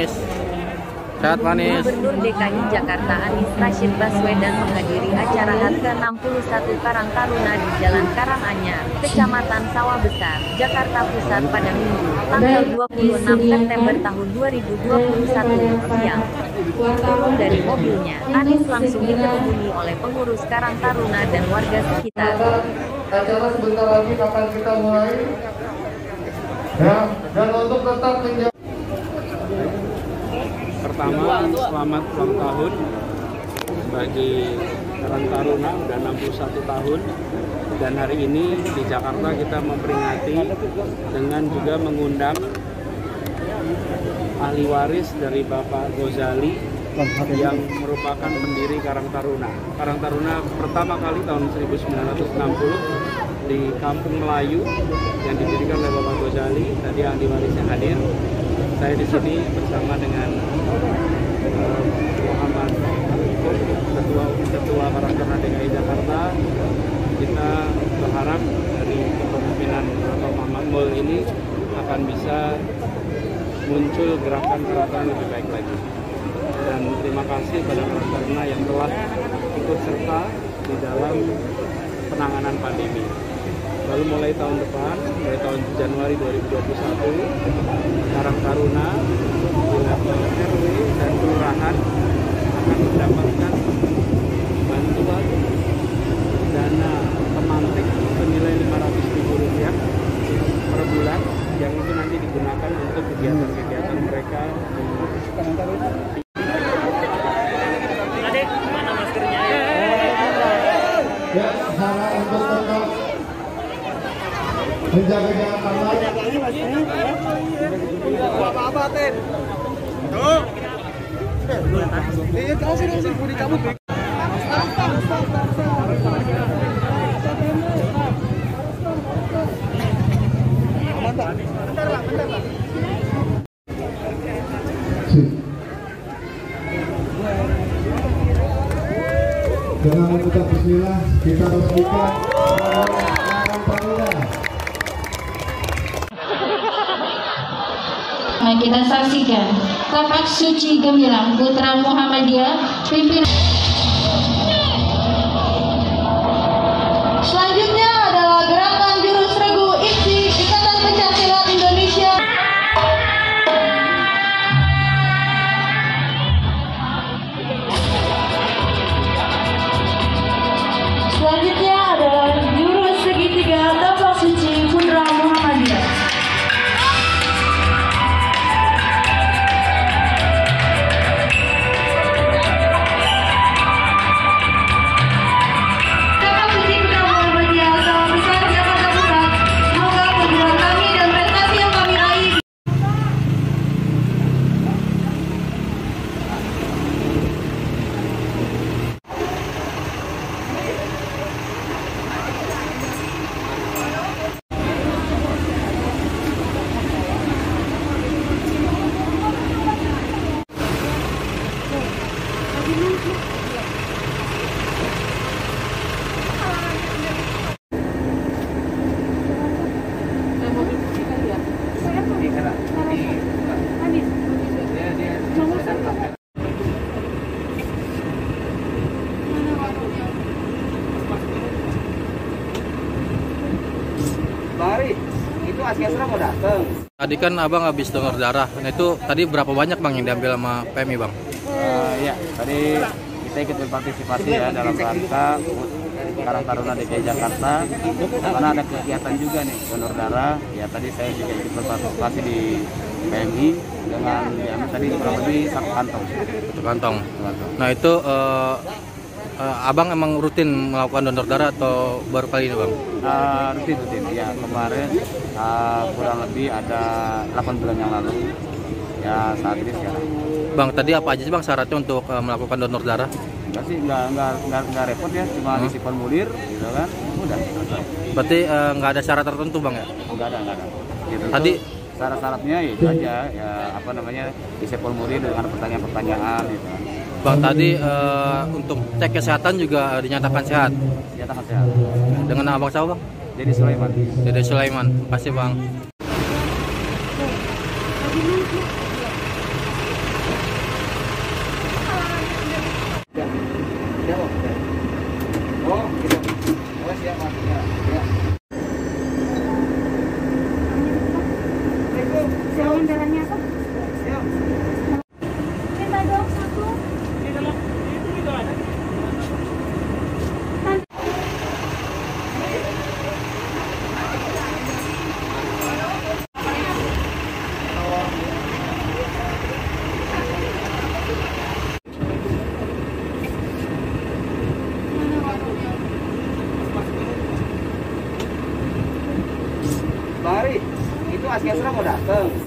Manis. Sehat manis. Gubernur DKI Jakarta Anies Rashid Baswedan menghadiri acara HUT ke-61 Karang Taruna di Jalan Karanganyar, Kecamatan Sawah Besar, Jakarta Pusat pada Minggu, tanggal 26 September tahun 2021 siang. Turun dari mobilnya, Anies langsung dikerumuni oleh pengurus Karang Taruna dan warga sekitar. Acara sebentar lagi kapan kita mulai? Ya, dan untuk tetap menjaga. Pertama, selamat ulang tahun bagi Karang Taruna, udah 61 tahun. Dan hari ini di Jakarta kita memperingati dengan juga mengundang ahli waris dari Bapak Ghazali yang merupakan pendiri Karang Taruna. Karang Taruna pertama kali tahun 1960 di Kampung Melayu yang didirikan oleh Bapak Ghazali. Tadi ahli warisnya hadir. Saya di sini bersama dengan Muhammad Ketua Karang Taruna DKI Jakarta. Kita berharap dari kepemimpinan Bapak Muhammad Mul ini akan bisa muncul gerakan Karang Taruna lebih baik lagi. Dan terima kasih pada Karang Taruna yang telah ikut serta di dalam penanganan pandemi. Lalu mulai tahun depan, mulai tahun Januari 2021, Karang Taruna di level RW dan kelurahan akan mendapatkan bantuan dana pemantik senilai Rp500.000 per bulan yang itu nanti digunakan untuk kegiatan-kegiatan mereka. Adik, mana maskernya? Ya, cara untuk tetap menjaga jarak aman. Apa-apa, Ten? Tuh. Lihat kasih budi kamu. Bentar, Pak. Dengan mengucap bismillah, kita resmikan Karang Taruna. Kita saksikan Bapak Suci Gemilang Putra Muhammadiyah pimpinan. Selanjutnya adalah gerakan jurus regu IPSI Ikatan Pencaksilat Indonesia. Selanjutnya adalah jurus segitiga Bapak Suci Putra Muhammadiyah. Bari, itu Askesra mau datang. Tadi kan abang habis donor darah. Nah itu tadi berapa banyak bang yang diambil sama PMI bang? Ya, tadi kita ikut berpartisipasi ya dalam rangka Karang Taruna DKI Jakarta. Karena ada kegiatan juga nih donor darah. Ya tadi saya juga ikut berpartisipasi di PMI dengan ya tadi kurang lebih 1 kantong. 1 kantong. Nah itu abang emang rutin melakukan donor darah atau baru kali ini bang? Rutin ya, kemarin kurang lebih ada 8 bulan yang lalu ya, saat ini sekarang. Bang tadi apa aja sih bang syaratnya untuk melakukan donor darah? Enggak sih, enggak repot ya, cuma isi formulir gitu kan, udah. Berarti nggak ada syarat tertentu bang ya? Enggak ada gitu. Tadi syarat-syaratnya ya itu aja ya, apa namanya, isi formulir dengan pertanyaan-pertanyaan gitu. Bang tadi untuk cek kesehatan juga dinyatakan sehat. Dinyatakan sehat. Dengan abang siapa bang? Jadi Sulaiman. Dede Sulaiman. Makasih bang. Askesra mau datang.